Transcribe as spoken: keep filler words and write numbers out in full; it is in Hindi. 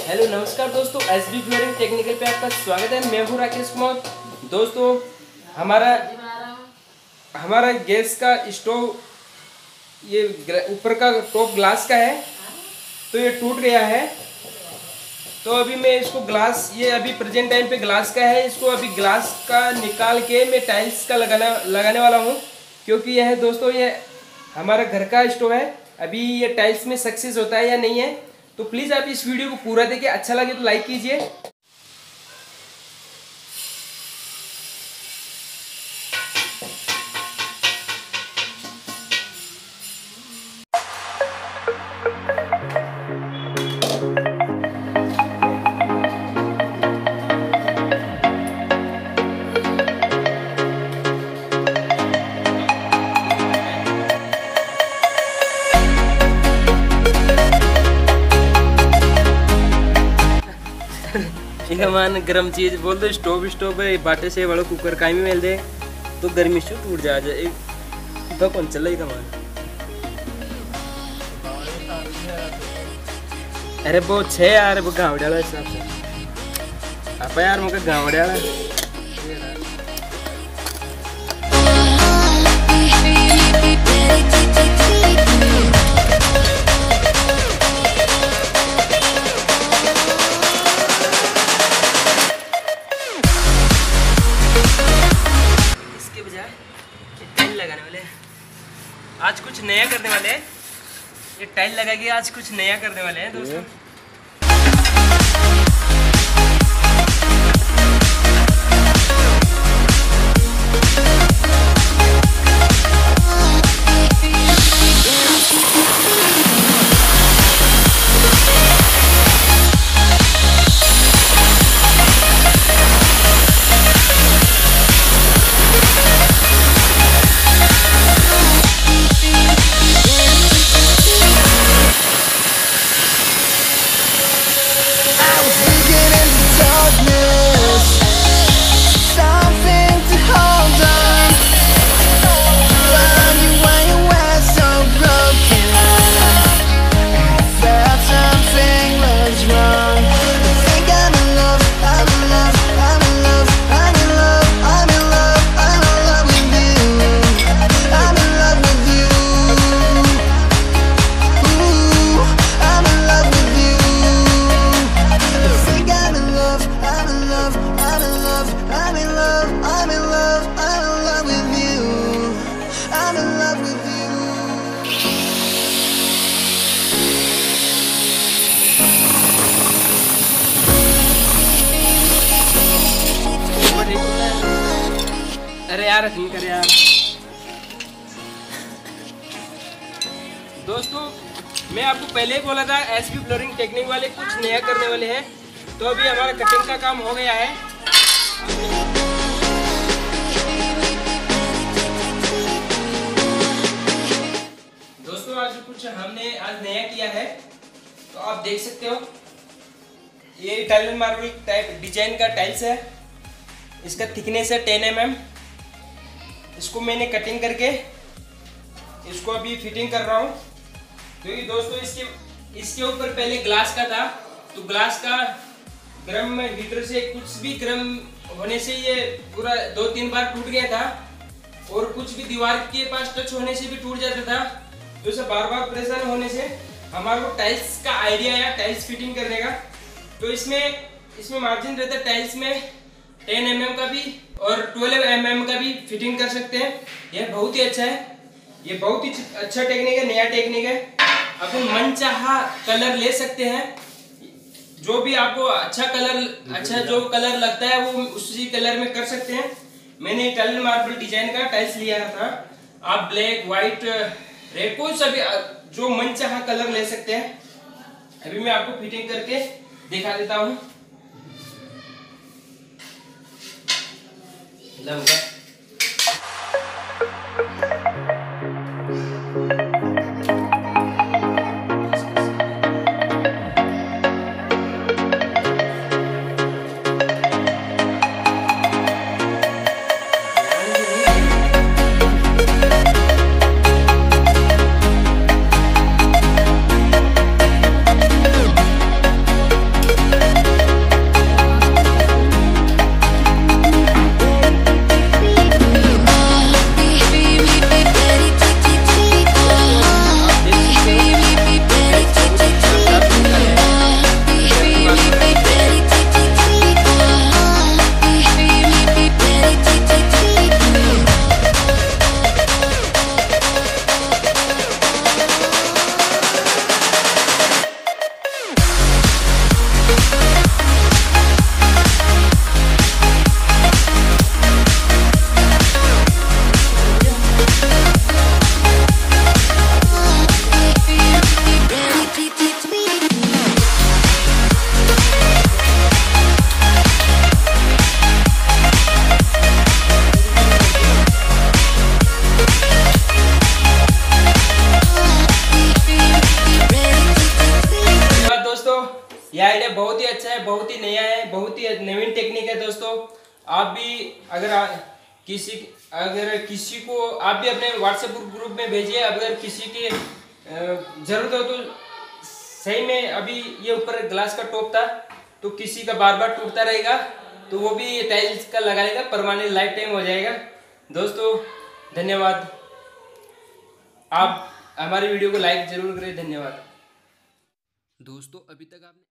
हेलो नमस्कार दोस्तों, एस बी फ्लोरिंग टेक्निकल पे आपका स्वागत है। मैं हूँ राकेश कुमार। दोस्तों हमारा हमारा गैस का स्टोव ये ऊपर का टॉप ग्लास का है, तो ये टूट गया है। तो अभी मैं इसको ग्लास ये अभी प्रेजेंट टाइम पे ग्लास का है, इसको अभी ग्लास का निकाल के मैं टाइल्स का लगाना लगाने वाला हूँ, क्योंकि यह है दोस्तों ये हमारा घर का स्टोव है। अभी ये टाइल्स में सक्सेस होता है या नहीं है, तो प्लीज़ आप इस वीडियो को पूरा देखिए। अच्छा लगे तो लाइक कीजिए। मान गरम चीज बोल दो, स्टोव स्टोव बाटे से बड़ो कुकर का भी मिल दे तो गर्मी से टूट जा जाए। एक तो कौन चल रही मान अरे वो छे यार, वो गाँव डाला हिसाब से आप यार मुझे गाँव डाला। लगाने वाले आज कुछ नया करने वाले हैं। ये टाइल लगा के आज कुछ नया करने वाले हैं दोस्तों। अरे यार ठीक कर यार। दोस्तों मैं आपको पहले ही बोला था एस बी फ्लोरिंग टेक्निक वाले कुछ नया करने वाले हैं। तो अभी हमारा कटिंग का काम हो गया है। दोस्तों आज कुछ हमने आज नया किया है, तो आप देख सकते हो ये इटालियन मार्बल टाइप डिजाइन का टाइल्स है। इसका थिकनेस है टेन एम एम। इसको मैंने कटिंग करके इसको अभी फिटिंग कर रहा हूँ। तो ये दोस्तों इसके इसके ऊपर पहले ग्लास का था, तो ग्लास का गर्म हीटर से कुछ भी गर्म होने से ये पूरा दो तीन बार टूट गया था, और कुछ भी दीवार के पास टच होने से भी टूट जाता था। तो इसे बार बार परेशान होने से हमारे को टाइल्स का आइडिया आया टाइल्स फिटिंग करने का। तो इसमें इसमें मार्जिन रहता है टाइल्स में टेन एम एम का भी और ट्वेल्व एम एम का भी फिटिंग कर सकते हैं। यह बहुत ही अच्छा है, ये बहुत ही अच्छा टेक्निक है, नया टेक्निक है। अपन मन चाहा कलर ले सकते हैं, जो भी आपको अच्छा कलर अच्छा जो कलर लगता है वो उसी कलर में कर सकते हैं। मैंने इटालियन मार्बल डिजाइन का टाइल्स लिया था। आप ब्लैक व्हाइट रेड कोई सा भी जो मन चाहा कलर ले सकते हैं। अभी मैं आपको फिटिंग करके दिखा देता हूँ। लगा यह आइडिया बहुत ही अच्छा है, बहुत ही नया है, बहुत ही नवीन टेक्निक है दोस्तों। आप भी अगर आ, किसी अगर किसी को आप भी अपने व्हाट्सएप ग्रुप में भेजिए। अगर किसी की ज़रूरत हो तो सही में अभी ये ऊपर ग्लास का टॉप था तो किसी का बार बार टूटता रहेगा तो वो भी टाइल्स का लगा लेगा, परमानेंट लाइफ टाइम हो जाएगा। दोस्तों धन्यवाद, आप हमारी वीडियो को लाइक जरूर करें। धन्यवाद दोस्तों। अभी तक आपने